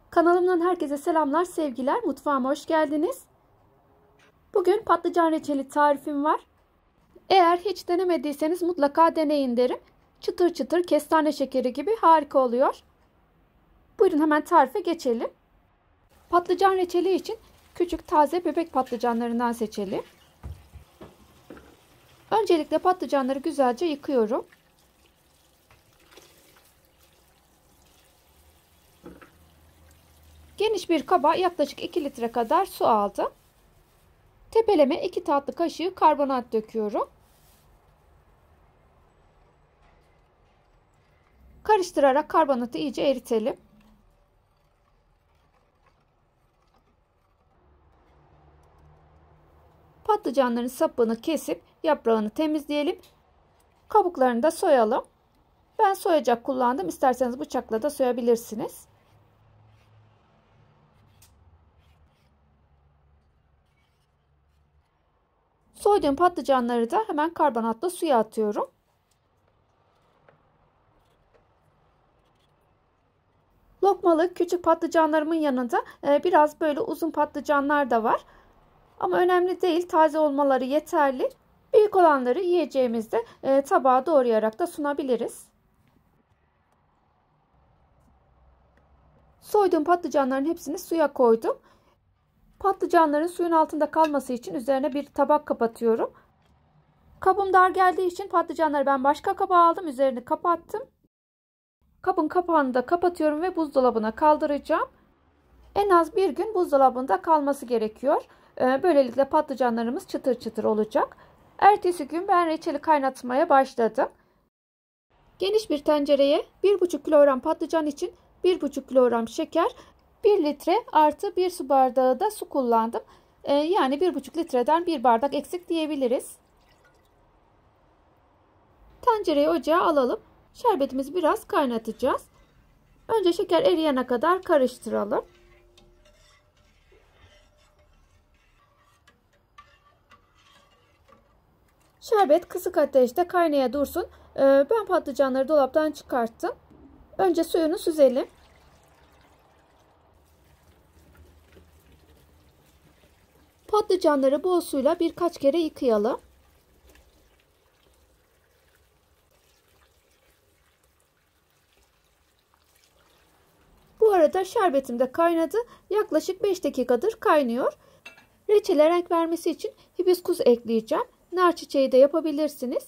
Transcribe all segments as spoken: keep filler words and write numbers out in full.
Kanalımdan herkese selamlar, sevgiler. Mutfağıma hoş geldiniz. Bugün patlıcan reçeli tarifim var. Eğer hiç denemediyseniz mutlaka deneyin derim. Çıtır çıtır kestane şekeri gibi harika oluyor. Buyurun hemen tarife geçelim. Patlıcan reçeli için küçük taze bebek patlıcanlarından seçelim. Öncelikle patlıcanları güzelce yıkıyorum. Geniş bir kaba yaklaşık iki litre kadar su aldım. Tepeleme iki tatlı kaşığı karbonat döküyorum. Karıştırarak karbonatı iyice eritelim. Patlıcanların sapını kesip yaprağını temizleyelim. Kabuklarını da soyalım. Ben soyacak kullandım. İsterseniz bıçakla da soyabilirsiniz. Soyduğum patlıcanları da hemen karbonatla suya atıyorum. Lokmalık küçük patlıcanlarımın yanında biraz böyle uzun patlıcanlar da var. Ama önemli değil, taze olmaları yeterli. Büyük olanları yiyeceğimizde tabağa doğrayarak da sunabiliriz. Soyduğum patlıcanların hepsini suya koydum. Patlıcanların suyun altında kalması için üzerine bir tabak kapatıyorum. Kabım dar geldiği için patlıcanları ben başka kaba aldım. Üzerini kapattım. Kabın kapağını da kapatıyorum ve buzdolabına kaldıracağım. En az bir gün buzdolabında kalması gerekiyor. Böylelikle patlıcanlarımız çıtır çıtır olacak. Ertesi gün ben reçeli kaynatmaya başladım. Geniş bir tencereye bir buçuk kilogram patlıcan için bir buçuk kilogram şeker, bir litre artı bir su bardağı da su kullandım. Yani bir buçuk litreden bir bardak eksik diyebiliriz. Tencereyi ocağa alalım. Şerbetimizi biraz kaynatacağız. Önce şeker eriyene kadar karıştıralım. Şerbet kısık ateşte kaynaya dursun. Ben patlıcanları dolaptan çıkarttım. Önce suyunu süzelim. Patlıcanları bol suyla birkaç kere yıkayalım. Bu arada şerbetim de kaynadı. Yaklaşık beş dakikadır kaynıyor. Reçele renk vermesi için hibiskus ekleyeceğim. Nar çiçeği de yapabilirsiniz.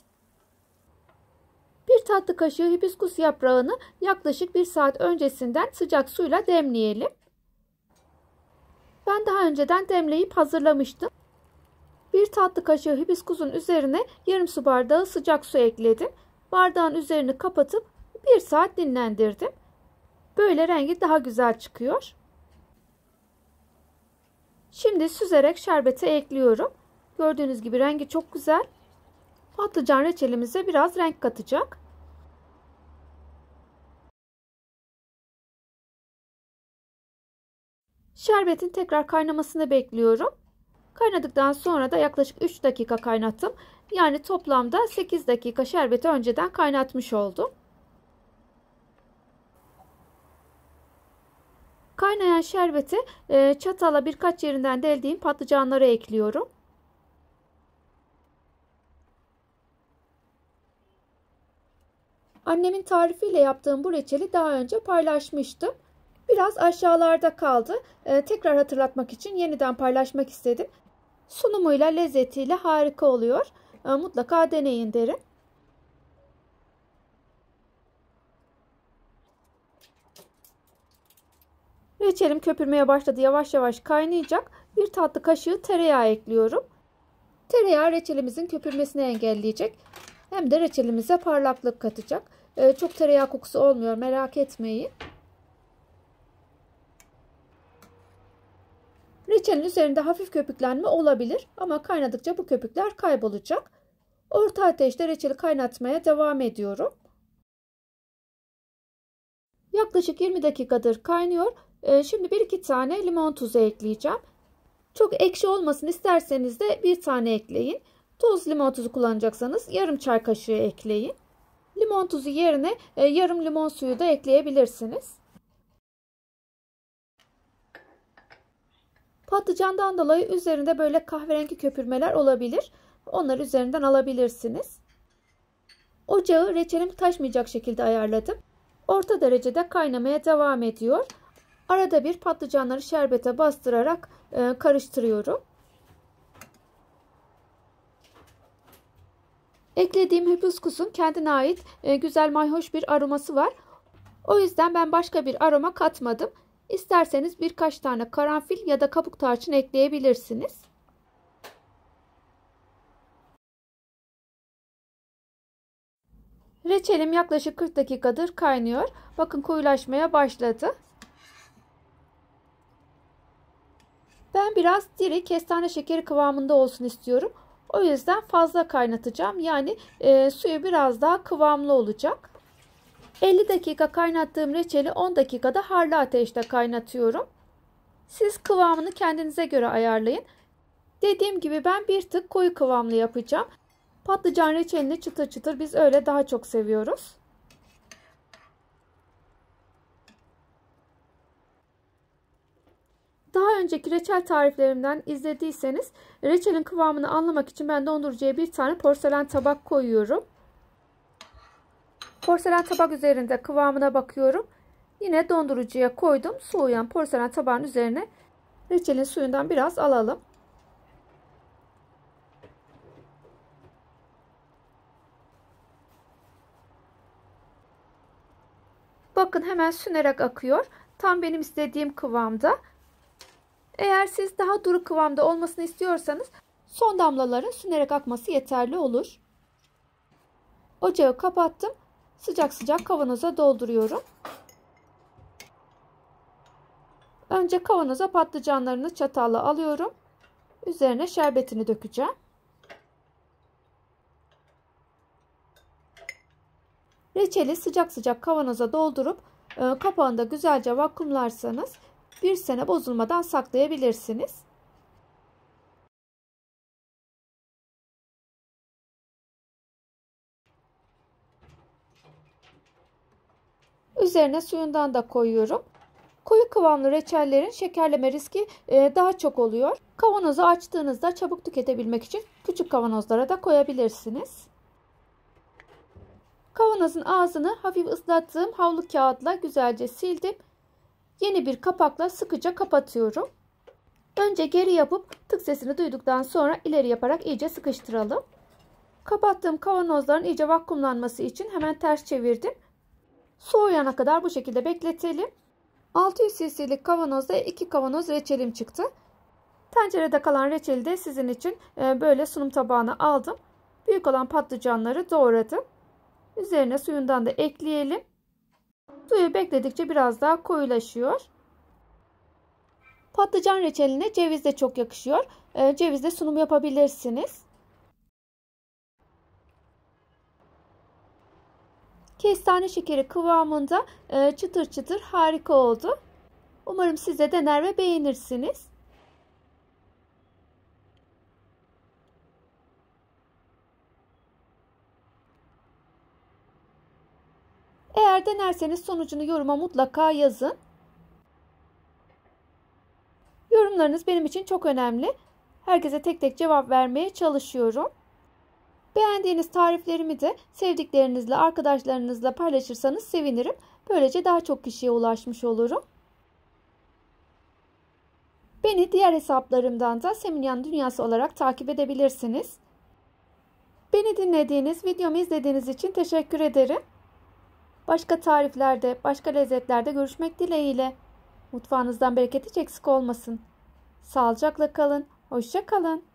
Bir tatlı kaşığı hibiskus yaprağını yaklaşık bir saat öncesinden sıcak suyla demleyelim. Ben daha önceden demleyip hazırlamıştım. Bir tatlı kaşığı hibiskusun üzerine yarım su bardağı sıcak su ekledim. Bardağın üzerini kapatıp bir saat dinlendirdim. Böyle rengi daha güzel çıkıyor. Şimdi süzerek şerbeti ekliyorum. Gördüğünüz gibi rengi çok güzel. Patlıcan reçelimize biraz renk katacak. Şerbetin tekrar kaynamasını bekliyorum. Kaynadıktan sonra da yaklaşık üç dakika kaynattım. Yani toplamda sekiz dakika şerbeti önceden kaynatmış oldum. Kaynayan şerbeti çatala birkaç yerinden deldiğim patlıcanları ekliyorum. Annemin tarifiyle yaptığım bu reçeli daha önce paylaşmıştım. Biraz aşağılarda kaldı. Ee, tekrar hatırlatmak için yeniden paylaşmak istedim. Sunumuyla, lezzetiyle harika oluyor. Ee, mutlaka deneyin derim. Reçelim köpürmeye başladı. Yavaş yavaş kaynayacak. Bir tatlı kaşığı tereyağı ekliyorum. Tereyağı reçelimizin köpürmesini engelleyecek. Hem de reçelimize parlaklık katacak. Ee, çok tereyağı kokusu olmuyor, merak etmeyin. Reçelin üzerinde hafif köpüklenme olabilir ama kaynadıkça bu köpükler kaybolacak. Orta ateşte reçeli kaynatmaya devam ediyorum. Yaklaşık yirmi dakikadır kaynıyor. Ee, şimdi bir iki tane limon tuzu ekleyeceğim. Çok ekşi olmasın isterseniz de bir tane ekleyin. Toz limon tuzu kullanacaksanız yarım çay kaşığı ekleyin. Limon tuzu yerine e, yarım limon suyu da ekleyebilirsiniz. Patlıcandan dolayı üzerinde böyle kahverengi köpürmeler olabilir. Onları üzerinden alabilirsiniz. Ocağı reçelim taşmayacak şekilde ayarladım. Orta derecede kaynamaya devam ediyor. Arada bir patlıcanları şerbete bastırarak e, karıştırıyorum. Eklediğim hibiskusun kendine ait e, güzel mayhoş bir aroması var. O yüzden ben başka bir aroma katmadım. İsterseniz birkaç tane karanfil ya da kabuk tarçın ekleyebilirsiniz. Reçelim yaklaşık kırk dakikadır kaynıyor. Bakın koyulaşmaya başladı. Ben biraz diri kestane şekeri kıvamında olsun istiyorum. O yüzden fazla kaynatacağım. Yani e, suyu biraz daha kıvamlı olacak. elli dakika kaynattığım reçeli on dakikada harlı ateşte kaynatıyorum. Siz kıvamını kendinize göre ayarlayın. Dediğim gibi ben bir tık koyu kıvamlı yapacağım. Patlıcan reçelini çıtır çıtır biz öyle daha çok seviyoruz. Daha önceki reçel tariflerimden izlediyseniz reçelin kıvamını anlamak için ben dondurucuya bir tane porselen tabak koyuyorum. Porselen tabak üzerinde kıvamına bakıyorum. Yine dondurucuya koydum. Soğuyan porselen tabağın üzerine reçelin suyundan biraz alalım. Bakın hemen sünerek akıyor. Tam benim istediğim kıvamda. Eğer siz daha duru kıvamda olmasını istiyorsanız son damlaların sünerek akması yeterli olur. Ocağı kapattım. Sıcak sıcak kavanoza dolduruyorum. Önce kavanoza patlıcanlarını çatalla alıyorum. Üzerine şerbetini dökeceğim. Reçeli sıcak sıcak kavanoza doldurup e, kapağını da güzelce vakumlarsanız bir sene bozulmadan saklayabilirsiniz. Üzerine suyundan da koyuyorum. Koyu kıvamlı reçellerin şekerleme riski e, daha çok oluyor. Kavanozu açtığınızda çabuk tüketebilmek için küçük kavanozlara da koyabilirsiniz. Kavanozun ağzını hafif ıslattığım havlu kağıtla güzelce sildim. Yeni bir kapakla sıkıca kapatıyorum. Önce geri yapıp tık sesini duyduktan sonra ileri yaparak iyice sıkıştıralım. Kapattığım kavanozların iyice vakumlanması için hemen ters çevirdim. Soğuyana kadar bu şekilde bekletelim. altı yüz cc'lik kavanozda iki kavanoz reçelim çıktı. Tencerede kalan reçeli de sizin için böyle sunum tabağına aldım. Büyük olan patlıcanları doğradım. Üzerine suyundan da ekleyelim. Suyu bekledikçe biraz daha koyulaşıyor. Patlıcan reçeline ceviz de çok yakışıyor. Cevizle sunum yapabilirsiniz. Kestane şekeri kıvamında çıtır çıtır harika oldu. Umarım siz de dener ve beğenirsiniz. Eğer denerseniz sonucunu yoruma mutlaka yazın. Yorumlarınız benim için çok önemli. Herkese tek tek cevap vermeye çalışıyorum. Beğendiğiniz tariflerimi de sevdiklerinizle, arkadaşlarınızla paylaşırsanız sevinirim. Böylece daha çok kişiye ulaşmış olurum. Beni diğer hesaplarımdan da Seminyan Dünyası olarak takip edebilirsiniz. Beni dinlediğiniz, videomu izlediğiniz için teşekkür ederim. Başka tariflerde, başka lezzetlerde görüşmek dileğiyle. Mutfağınızdan bereket hiç eksik olmasın. Sağlıcakla kalın, hoşça kalın.